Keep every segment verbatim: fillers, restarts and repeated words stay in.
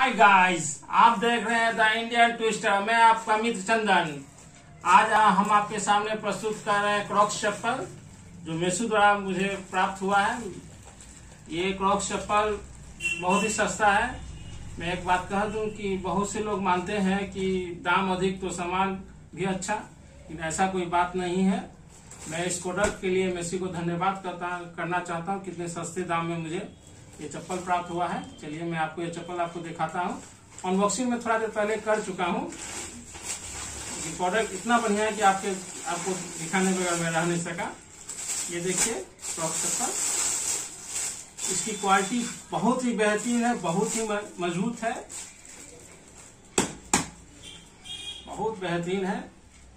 Hi guys, आप देख रहे हैं द इंडियन ट्विस्टर। मैं आपका मित्र चंदन। आज हम आपके सामने प्रस्तुत कर रहे हैं क्रॉक्स चप्पल, जो मेसो द्वारा मुझे प्राप्त हुआ है। ये क्रॉक्स चप्पल बहुत ही सस्ता है। मैं एक बात कह दूं कि बहुत से लोग मानते हैं कि दाम अधिक तो सामान भी अच्छा, लेकिन ऐसा कोई बात नहीं है। मैं इस प्रोडक्ट के लिए मेसी को धन्यवाद करता करना चाहता हूं। कितने सस्ते दाम में मुझे ये चप्पल प्राप्त हुआ है। चलिए मैं आपको ये चप्पल आपको दिखाता हूँ। अनबॉक्सिंग में थोड़ा देर पहले कर चुका हूँ। ये प्रोडक्ट इतना बढ़िया है कि आपके आपको दिखाने बगैर मैं रह नहीं सका। ये देखिए क्रॉक्स चप्पल, इसकी क्वालिटी बहुत ही बेहतरीन है, बहुत ही मजबूत है, बहुत बेहतरीन है।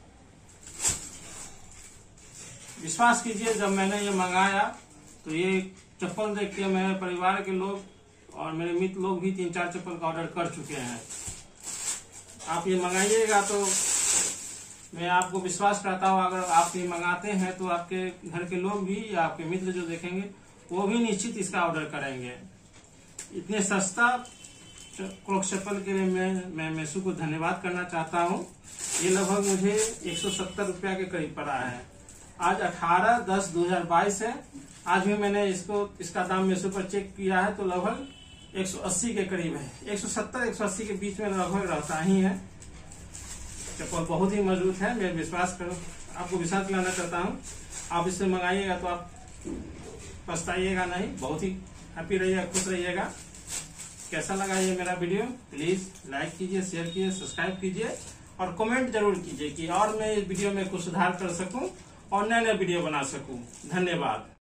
विश्वास कीजिए, जब मैंने ये मंगाया तो ये चप्पल देख के मेरे परिवार के लोग और मेरे मित्र लोग भी तीन चार चप्पल का ऑर्डर कर चुके हैं। आप ये मंगाइएगा तो मैं आपको विश्वास करता हूँ, अगर आप ये मंगाते हैं तो आपके घर के लोग भी या आपके मित्र जो देखेंगे वो भी निश्चित इसका ऑर्डर करेंगे। इतने सस्ता क्रॉक्स चप्पल के लिए मैं मैं मेसो को धन्यवाद करना चाहता हूँ। ये लगभग मुझे एक सौ सत्तर रुपया के करीब पड़ा है। आज अठारह दस दो हजार बाईस है। आज भी मैंने इसको इसका दाम मेसो पर चेक किया है तो लगभग एक सौ अस्सी के करीब है। एक सौ सत्तर एक सौ अस्सी के बीच में लगभग रहता ही है। चप्पल बहुत ही मजबूत है। मैं विश्वास करो आपको विश्वास दिलाना चाहता हूँ। आप इससे मंगाइएगा तो आप पछताइएगा नहीं, बहुत ही हैप्पी रहिएगा, खुश रहिएगा। कैसा लगा ये मेरा वीडियो? प्लीज लाइक कीजिए, शेयर कीजिए, सब्सक्राइब कीजिए और कमेंट जरूर कीजिए कि और मैं इस वीडियो में कुछ सुधार कर सकूं और नए नए वीडियो बना सकूं। धन्यवाद।